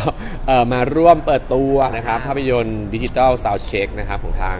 มาร่วมเปิดตัวนะครับภาพยนตร์ดิจิทัลซาวด์เช็คนะครับของทาง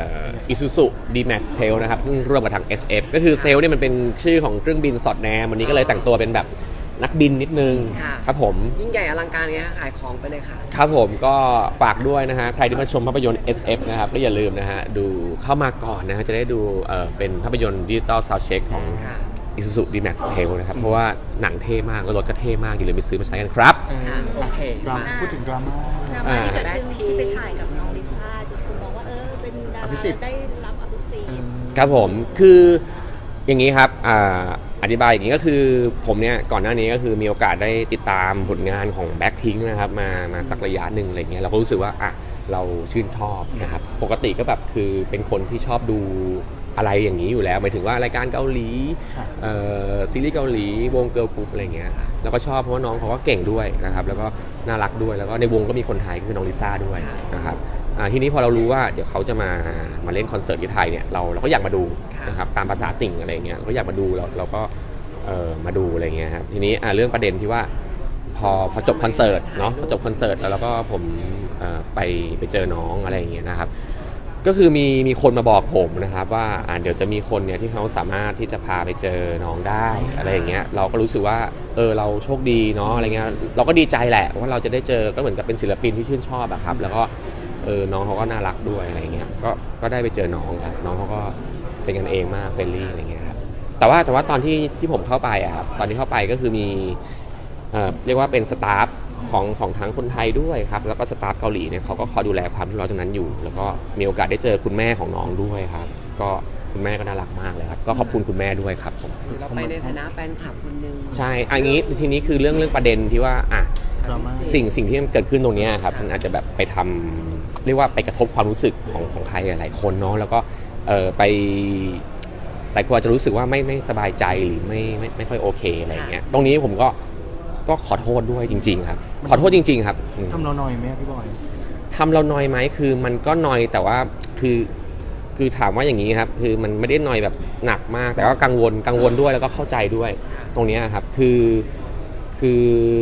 Isuzu D-Max Tail นะครับซึ่งร่วมกับทาง SF ก็คือเซลเนี่ยมันเป็นชื่อของเครื่องบินสอดแนมวันนี้ก็เลยแต่งตัวเป็นแบบนักบินนิดนึงครับผมยิ่งใหญ่อลังการเงี้ยขายของไปเลยค่ะครับผมก็ฝากด้วยนะฮะใครที่มาชมภาพยนตร์ SF นะครับก็อย่าลืมนะฮะดูเข้ามาก่อนนะฮะจะได้ดูเป็นภาพยนตร์ดิจิทัลซาวด์เช็คของIsuzu D-Max Tail นะครับเพราะว่าหนังเท่มากแล้วรถก็เท่มากอย่าลืมไปซื้อมาใช้กันครับโอเคพูดถึงดราม่าที่เกิดขึ้นที่ไปถ่ายกับน้องลิซ่าจนคุณมองว่าเป็นดาราได้รับอภิสิทธิ์ครับผมคืออย่างนี้ครับอธิบายอย่างนี้ก็คือผมเนี่ยก่อนหน้านี้ก็คือมีโอกาสได้ติดตามผลงานของ Blackpink นะครับมาสักระยะหนึ่งอะไรเงี้ยเราก็รู้สึกว่าเราชื่นชอบนะครับปกติก็แบบคือเป็นคนที่ชอบดูอะไรอย่างนี้อยู่แล้วหมายถึงว่ารายการเกาหลีซีรีส์เกาหลีวงเกิร์ลกรุ๊ปอะไรเงี้ยแล้วก็ชอบเพราะว่าน้องเขาก็เก่งด้วยนะครับแล้วก็น่ารักด้วยแล้วก็ในวงก็มีคนไทยคือน้องลิซ่าด้วยนะครับทีนี้พอเรารู้ว่าเดี๋ยวเขาจะมาเล่นคอนเสิร์ตที่ไทยเนี่ยเราก็อยากมาดูนะครับตามภาษาติ่งอะไรเงี้ยเราก็อยากมาดูเราก็มาดูอะไรเงี้ยครับทีนี้เรื่องประเด็นที่ว่าพอจบคอนเสิร์ตเนาะพอจบคอนเสิร์ตแล้วก็ผมไปเจอน้องอะไรอย่างเงี้ยนะครับก็คือมีคนมาบอกผมนะครับว่าเดี๋ยวจะมีคนเนี่ยที่เขาสามารถที่จะพาไปเจอน้องได้อะไรอย่างเงี้ยเราก็รู้สึกว่าเราโชคดีเนาะอะไรเงี้ยเราก็ดีใจแหละว่าเราจะได้เจอก็เหมือนกับเป็นศิลปินที่ชื่นชอบอะครับแล้วก็น้องเขาก็น่ารักด้วยอะไรเงี้ยก็ได้ไปเจอน้องครับน้องเขาก็เป็นกันเองมากเฟรนลี่อะไรเงี้ยครับแต่ว่าตอนที่ผมเข้าไปอะครับตอนที่เข้าไปก็คือมีเรียกว่าเป็นสตาฟของทั้งคนไทยด้วยครับแล้วก็สตาฟเกาหลีเนี่ยเขาก็คอยดูแลความเรียบร้อยตรงนั้นอยู่แล้วก็มีโอกาสได้เจอคุณแม่ของน้องด้วยครับก็คุณแม่ก็น่ารักมากเลยครับก็ขอบคุณคุณแม่ด้วยครับผมเราไปในฐานะแฟนคลับคนนึงใช่อันนี้ทีนี้คือเรื่องประเด็นที่ว่าสิ่งที่มันเกิดขึ้นตรงนี้ครับมันอาจจะแบบไปทำเรียกว่าไปกระทบความรู้สึกของใครหลายคนเนาะแล้วก็ไปหลายคนอาจจะรู้สึกว่าไม่สบายใจหรือไม่ค่อยโอเคอะไรอย่างเงี้ยตรงนี้ผมก็ขอโทษด้วยจริงๆครับขอโทษจริงๆครับทำเราหน่อยไหมพี่บอยทำเราหน่อยไหมคือมันก็หน่อยแต่ว่าคือถามว่าอย่างนี้ครับคือมันไม่ได้หน่อยแบบหนักมากแต่ก็กังวลด้วยแล้วก็เข้าใจด้วยตรงนี้ครับคือ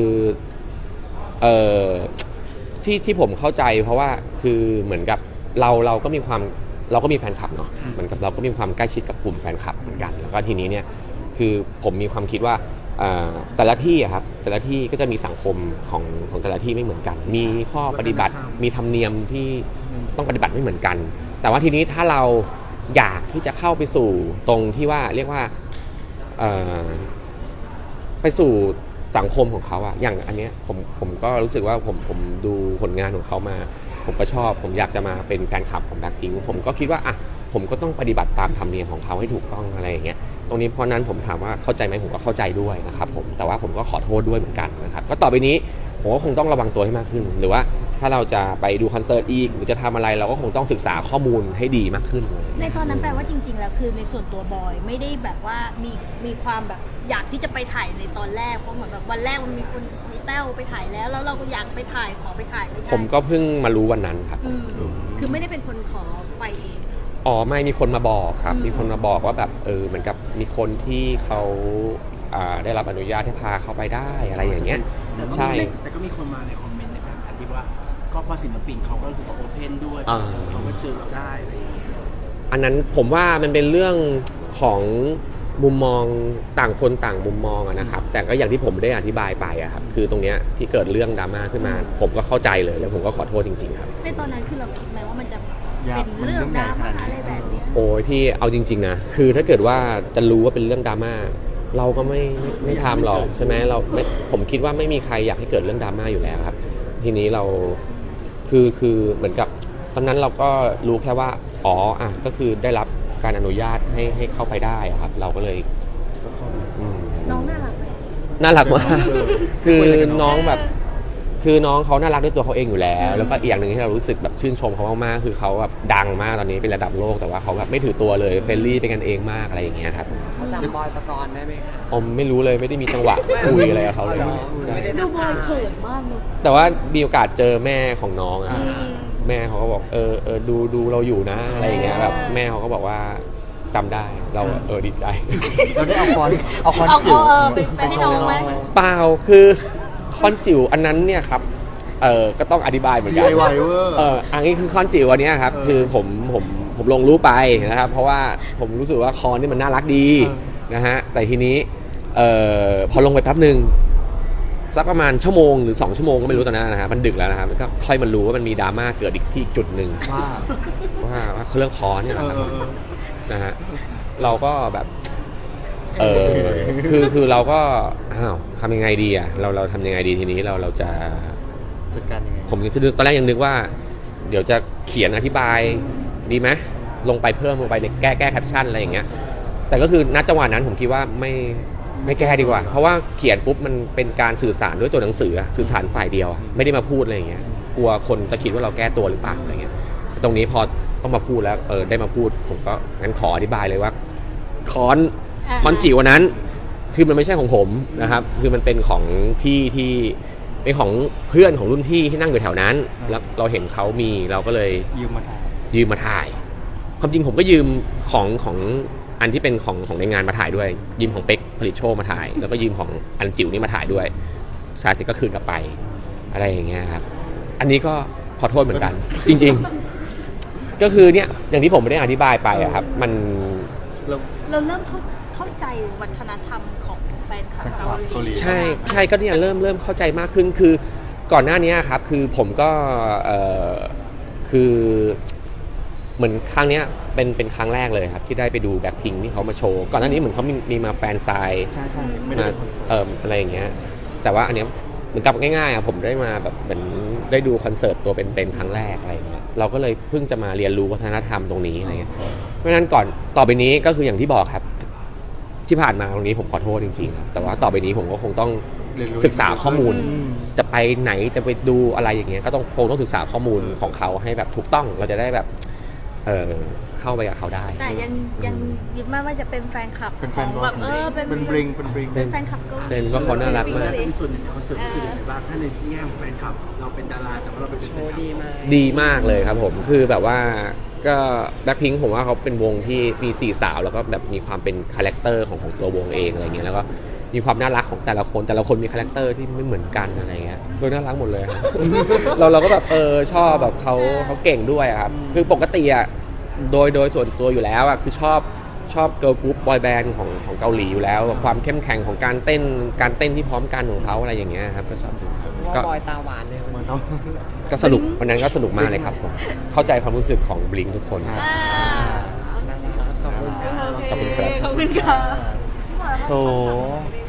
ที่ผมเข้าใจเพราะว่าคือเหมือนกับเราก็มีแฟนคลับเนาะเหมือนกับเราก็มีความใกล้ชิดกับกลุ่มแฟนคลับเหมือนกันแล้วก็ทีนี้เนี่ยคือผมมีความคิดว่าแต่ละที่ครับแต่ละที่ก็จะมีสังคมของแต่ละที่ไม่เหมือนกันมีข้อปฏิบัติมีธรรมเนียมที่ต้องปฏิบัติไม่เหมือนกันแต่ว่าทีนี้ถ้าเราอยากที่จะเข้าไปสู่ตรงที่ว่าเรียกว่าไปสู่สังคมของเขาอะอย่างอันเนี้ยผมก็รู้สึกว่าผมดูผลงานของเขามาผมก็ชอบผมอยากจะมาเป็นแฟนคลับของBlackpinkผมก็คิดว่าผมก็ต้องปฏิบัติตามธรรมเนียมของเขาให้ถูกต้องอะไรอย่างเงี้ยตรงนี้เพราะนั้นผมถามว่าเข้าใจไหมผมก็เข้าใจด้วยนะครับผมแต่ว่าผมก็ขอโทษด้วยเหมือนกันนะครับก็ต่อไปนี้ผมก็คงต้องระวังตัวให้มากขึ้นหรือว่าถ้าเราจะไปดูคอนเสิร์ตอีกหรือจะทำอะไรเราก็คงต้องศึกษาข้อมูลให้ดีมากขึ้นในตอนนั้นแปลว่าจริงๆแล้วคือในส่วนตัวบอยไม่ได้แบบว่ามีความแบบอยากที่จะไปถ่ายในตอนแรกเพราะเหมือนแบบวันแรกมันมีแต้วไปถ่ายแล้วเราก็อยากไปถ่ายขอไปถ่ายไม่ใช่ผมก็เพิ่งมารู้วันนั้นครับคือไม่ได้เป็นคนขอไปเองไม่มีคนมาบอกครับมีคนมาบอกว่าแบบเหมือนกับมีคนที่เขาได้รับอนุญาตให้พาเขาไปได้อะไรอย่างเงี้ยใช่แต่ก็มีคนมาในคอมเมนต์ในการที่ว่าก็พอศิลปินเขาก็รู้สึกว่าโอเพนด้วยเขาก็เจอเราได้อะไรอย่างเงี้ยอันนั้นผมว่ามันเป็นเรื่องของมุมมองต่างคนต่างมุมมองนะครับแต่ก็อย่างที่ผมได้อธิบายไปครับคือตรงเนี้ยที่เกิดเรื่องดราม่าขึ้นมาผมก็เข้าใจเลยแล้วผมก็ขอโทษจริงๆครับในตอนนั้นคือเราคิดไหมว่ามันจะเป็นเรื่องดราม่าอะไรแบบนี้โอ้ยพี่เอาจริงๆนะคือถ้าเกิดว่าจะรู้ว่าเป็นเรื่องดราม่าเราก็ไม่ทำหรอกใช่ไหมผมคิดว่าไม่มีใครอยากให้เกิดเรื่องดราม่าอยู่แล้วครับทีนี้เราคือเหมือนกับตอนนั้นเราก็รู้แค่ว่าก็คือได้รับการอนุญาตให้เข้าไปได้ครับเราก็เลยน้องน่ารักไหมน่ารักมากคือน้องแบบคือน้องเขาน่ารักด้วยตัวเขาเองอยู่แล้วแล้วก็อีกอย่างหนึ่งที่เรารู้สึกแบบชื่นชมเขามากๆคือเขาแบบดังมากตอนนี้เป็นระดับโลกแต่ว่าเขาแบบไม่ถือตัวเลยเฟรนลี่เป็นกันเองมากอะไรอย่างเงี้ยครับเขาจำบอยปกรณ์ได้ไหมคะไม่รู้เลยไม่ได้มีจังหวะคุยอะไรกับเขาเลยดูบอยเขินมากเลยแต่ว่ามีโอกาสเจอแม่ของน้องแม่เขาก็บอกดูเราอยู่นะอะไรอย่างเงี้ยแบบแม่เขาก็บอกว่าจำได้เราดีใจเราได้เอาคอนจิ๋วไปให้น้องไหมเปล่าคือคอนจิ๋วอันนั้นเนี่ยครับก็ต้องอธิบายเหมือนกัน DIY เวอร์อันนี้คือคอนจิ๋วอันเนี้ยครับ คือผมลงรูปไปนะครับ เพราะว่าผมรู้สึกว่าคอนนี่มันน่ารักดีนะฮะแต่ทีนี้พอลงไปแป๊บนึงสักประมาณชั่วโมงหรือ2ชั่วโมงก็ไม่รู้ตอนนั้นนะฮะมันดึกแล้วนะครับก็ค่อยมารู้ว่ามันมีดราม่าเกิดอีกที่จุดหนึ่ง ว่าเรื่องคอนเนี่ยแหละครับนะฮะเราก็แบบคือเราก็ทำยังไงดีอ่ะเราทำยังไงดีทีนี้เราจะจัดการยังไงผมคือตอนแรกยังนึกว่าเดี๋ยวจะเขียนอธิบายดีไหมลงไปเพิ่มลงไปในแก้แคปชั่นอะไรอย่างเงี้ยแต่ก็คือณจังหวะนั้นผมคิดว่าไม่แก้ดีกว่าเพราะว่าเขียนปุ๊บมันเป็นการสื่อสารด้วยตัวหนังสือสื่อสารฝ่ายเดียวไม่ได้มาพูดอะไรอย่างเงี้ยกลัวคนจะคิดว่าเราแก้ตัวหรือเปล่าอะไรเงี้ยตรงนี้พอต้องมาพูดแล้วได้มาพูดผมก็งั้นขออธิบายเลยว่าคอนจิ๋วนั้นคือมันไม่ใช่ของผมนะครับคือมันเป็นของพี่ที่เป็นของเพื่อนของรุ่นพี่ที่นั่งอยู่แถวนั้นแล้วเราเห็นเขามีเราก็เลยยืมมาถ่ายความจริงผมก็ยืมของอันที่เป็นของในงานมาถ่ายด้วยยืมของเป็กผลิตโชคมาถ่ายแล้วก็ยืมของอันจิ๋วนี่มาถ่ายด้วยสายเสร็จก็คืนกลับไปอะไรอย่างเงี้ยครับอันนี้ก็ขอโทษเหมือนกันจริงๆก็คือเนี่ยอย่างที่ผมไม่ได้อธิบายไปอะครับมันเราเริ่มเข้าใจวัฒนธรรมของแฟนคลับเกาหลีใช่ก็เนี่ยเริ่มเข้าใจมากขึ้นคือก่อนหน้านี้ครับคือผมก็คือเหมือนครั้งเนี้ยเป็นครั้งแรกเลยครับที่ได้ไปดูแบ็คพิงค์ที่เขามาโชว์ก่อนหน้านี้เหมือนเขามีมาแฟนไซน์มาอะไรอย่างเงี้ยแต่ว่าอันเนี้ยเหมือนกับง่ายๆผมได้มาแบบเหมือนได้ดูคอนเสิร์ตตัวเป็นครั้งแรกอะไรอย่างเงี้ยเราก็เลยเพิ่งจะมาเรียนรู้วัฒนธรรมตรงนี้อะไรเงี้ยเพราะฉะนั้นก่อนต่อไปนี้ก็คืออย่างที่บอกครับที่ผ่านมาตรงนี้ผมขอโทษจริงๆครับแต่ว่าต่อไปนี้ผมก็คงต้องศึกษาข้อมูลจะไปไหนจะไปดูอะไรอย่างเงี้ยก็คงต้องศึกษาข้อมูลของเขาให้แบบถูกต้องเราจะได้แบบเข้าไปกับเขาได้แต่ยังยึดมั่นว่าจะเป็นแฟนคลับของแบบเป็นบริงเป็นแฟนคลับก็เป็นก็เขาน่ารักมากมีส่วนในคอนเสิร์ตสื่ออะไรบ้างถ้าในแง่ของแฟนคลับเราเป็นดาราแต่ว่าเราเป็นแฟนคลับดีมากเลยครับผมคือแบบว่าก็แบ็คพิงค์ผมว่าเขาเป็นวงที่มี4สาวแล้วก็แบบมีความเป็นคาแรคเตอร์ของตัววงเองอะไรเงี้ยแล้วก็มีความน่ารักของแต่ละคนมีคาแรคเตอร์ที่ไม่เหมือนกันอะไรเงี้ยโดยน่ารักหมดเลยครับ เราก็แบบชอบแบบเขาเก่งด้วยครับคือปกติอ่ะโดยส่วนตัวอยู่แล้วอ่ะคือชอบเกิร์ลกรุ๊ปบอยแบนด์ของเกาหลีอยู่แล้วความเข้มแข็งของการเต้นที่พร้อมกันของเขาอะไรอย่างเงี้ยครับก็ชอบก็บอยตาหวานเลยก็สนุกวันนั้นก็สนุกมากเลยครับผมเข้าใจความรู้สึกของบลิงทุกคนขอบคุณครับขอบคุณค่ะโถ